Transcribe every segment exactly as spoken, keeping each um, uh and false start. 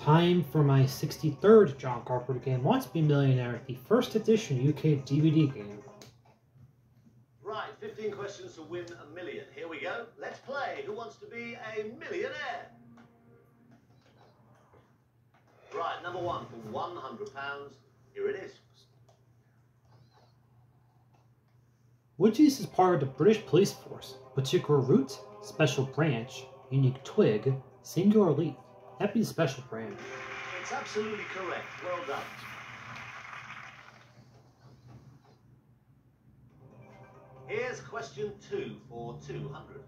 Time for my sixty-third John Carpenter game. Want to be Millionaire, the first edition U K D V D game. Right, fifteen questions to win a million. Here we go. Let's play. Who wants to be a millionaire? Right, number one for one hundred pounds. Here it is. Which is part of the British Police Force? Particular route, special branch, unique twig, singular leaf. That'd be the special branch. It's absolutely correct. Well done. Here's question two for two hundred.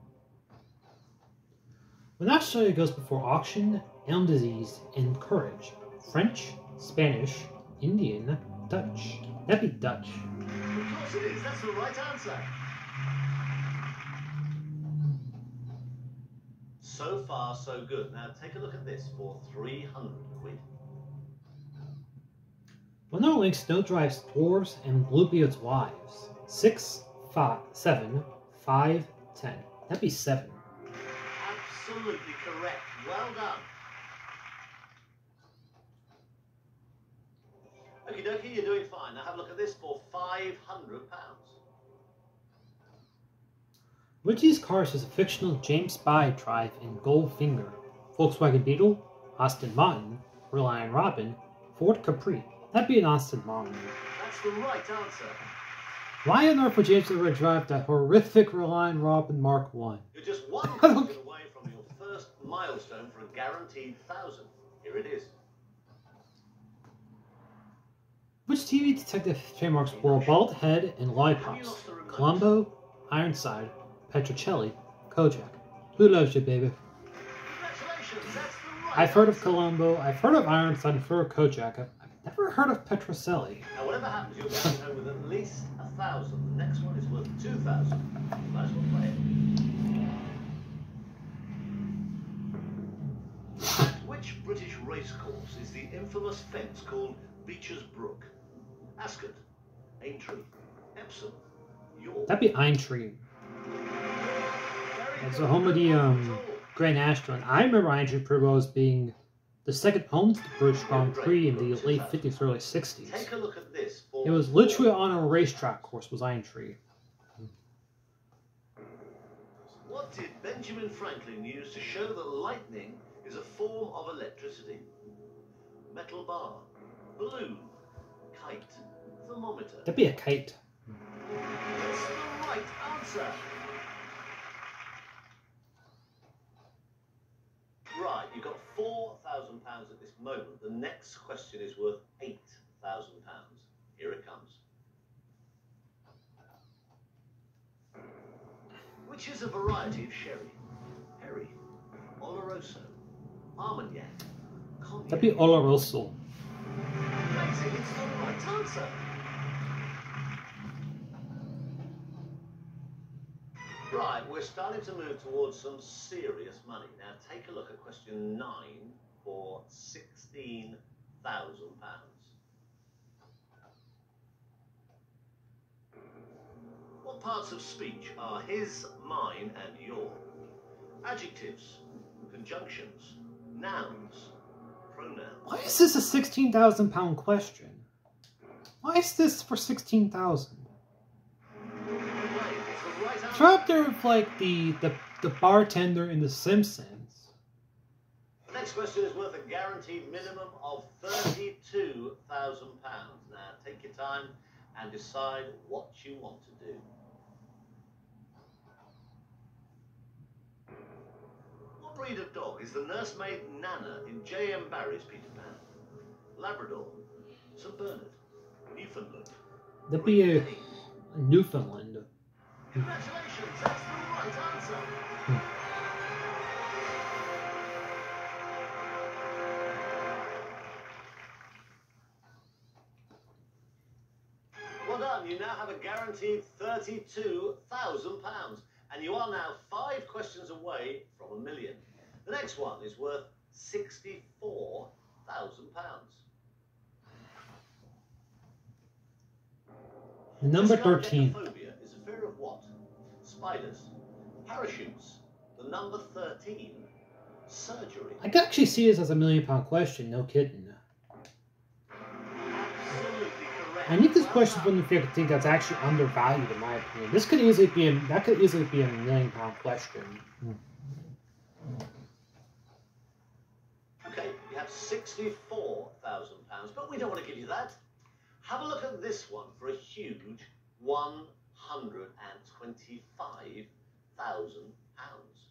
When Australia goes before auction, elm disease, and courage. French, Spanish, Indian, Dutch. That'd be Dutch. Of course it is. That's the right answer. So far, so good. Now take a look at this for three hundred quid. When there are links, no drives, dwarves, and Bluebeard's wives. Six, five, seven, five, ten. That'd be seven. Absolutely correct. Well done. Okie dokie, you're doing fine. Now have a look at this for five hundred pounds. Which of these cars is a fictional James Bond drive in Goldfinger? Volkswagen Beetle, Aston Martin, Reliant Robin, Ford Capri. That'd be an Aston Martin. That's the right answer. Why on earth would James ever drive that horrific Reliant Robin Mark one? You're just one question away from your first milestone for a guaranteed thousand. Here it is. Which T V detective trademarks were Bald Head and Lollipops? Columbo, Ironside, Petrocelli, Kojak. Who loves you, baby? Congratulations, that's the right I've heard of answer. Columbo, I've heard of Ironside, I've heard of Kojak. I've, I've never heard of Petrocelli. Now, whatever happens, you're going home with at least a thousand. The next one is worth two thousand. You might as well play it. At which British racecourse is the infamous fence called Beecher's Brook? Ascot, Aintree, Epsom, York. That'd be Aintree. It's the home of the um, Grand National. And I remember Aintree pretty well as being the second home to the British Grand Prix in the late fifties, early sixties. Take a look at this. For It was literally on a racetrack course, was Aintree. What did Benjamin Franklin use to show that lightning is a form of electricity? Metal bar, balloon, kite, thermometer. That'd be a kite. That's the right answer. Right, you've got four thousand pounds at this moment. The next question is worth eight thousand pounds. Here it comes. Which is a variety of sherry? Perry, Oloroso, Armagnac, Cognac. That'd be Oloroso. Amazing, it's the right answer. Right, we're starting to move towards some serious money. Now take a look at question nine for sixteen thousand pounds. What parts of speech are his, mine, and your? Adjectives, conjunctions, nouns, pronouns. Why is this a sixteen thousand pound question? Why is this for sixteen thousand? It's right up there with like the, the, the bartender in The Simpsons. The next question is worth a guaranteed minimum of thirty-two thousand pounds. Now take your time and decide what you want to do. What breed of dog is the nursemaid Nana in J M Barrie's Peter Pan? Labrador, Saint Bernard, Newfoundland. That'd be a, a Newfoundland. Congratulations, that's the right answer. Well done, you now have a guaranteed thirty-two thousand pounds. And you are now five questions away from a million. The next one is worth sixty-four thousand pounds. Number thirteen. Phobia is a fear of what? Spiders, parachutes, the number thirteen, surgery? I can actually see this as a million pound question, no kidding. Absolutely correct. I need this Well question done. from the figure think that's actually undervalued in my opinion. This could easily be a that could easily be a million pound question. Okay, you have sixty-four thousand pounds, but we don't want to give you that. Have a look at this one for a huge one hundred twenty-five thousand pounds.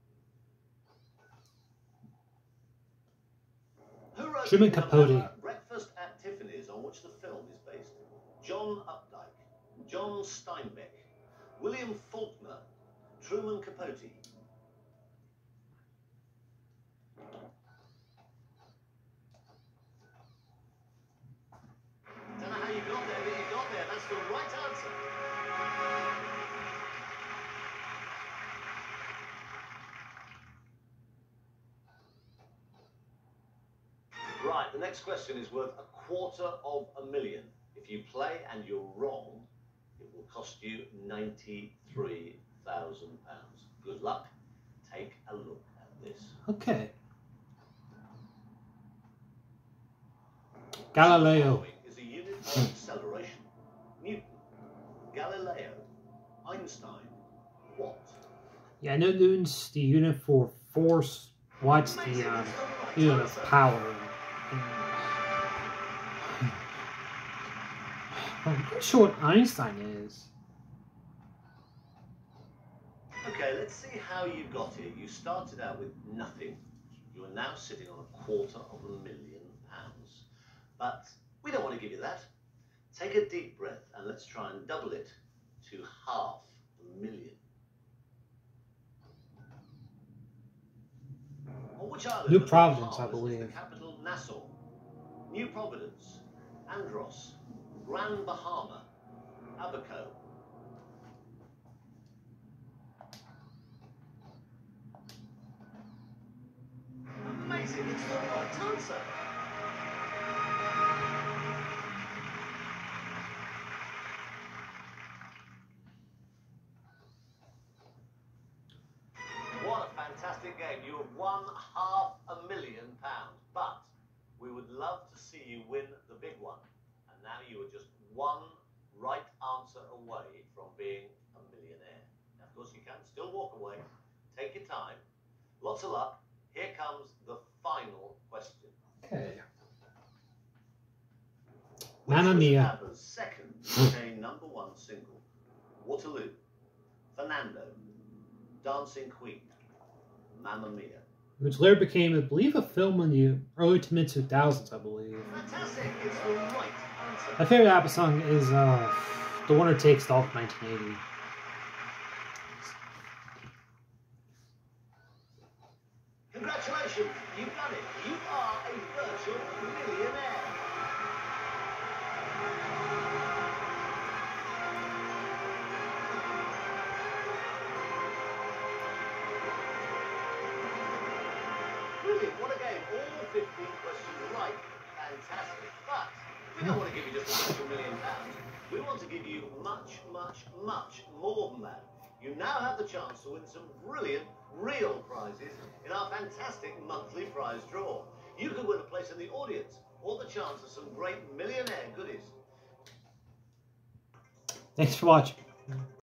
Who wrote Truman the Capote. novella Breakfast at Tiffany's, on which the film is based? John Updike, John Steinbeck, William Faulkner, Truman Capote. Don't know how you got there, but you got there. That's the right answer. Right, the next question is worth a quarter of a million. If you play and you're wrong, it will cost you ninety-three thousand pounds. Good luck. Take a look at this. Okay. Which of the Galileo. following is a unit of acceleration? Newton, Galileo, Einstein, Watt. Yeah, I know Newton's the unit for force. What's the um, unit of power? I'm not sure what Einstein is. Okay, let's see how you got here. You started out with nothing. You are now sitting on a quarter of a million pounds. But we don't want to give you that. Take a deep breath and let's try and double it to half a million. On which island New of the Providence, I Bahamas is believe. the capital Nassau? New Providence, Andros, Grand Bahama, Abaco. Amazing, it's the right answer. What a fantastic game. You have won half a million pounds, but we would love to see you win the big one. And now you are just one right answer away from being a millionaire. Now, of course, you can still walk away. Take your time. Lots of luck. Here comes the final question. Okay. Which Mamma was Mia. ABBA's second U K number one single? Waterloo, Fernando, Dancing Queen, Mamma Mia. Which later became, I believe, a film in the early to mid two thousands, I believe. Fantastic, it's the right answer. My favorite ABBA song is uh, The Winner Takes It All from nineteen eighty. Congratulations, you've done it. You are a virtual millionaire. Brilliant, what a game. All fifteen questions right. Fantastic. But we don't want to give you just a special million pounds. We want to give you much, much, much more than that. You now have the chance to win some brilliant, real prizes in our fantastic monthly prize draw. You could win a place in the audience or the chance of some great millionaire goodies. Thanks for watching.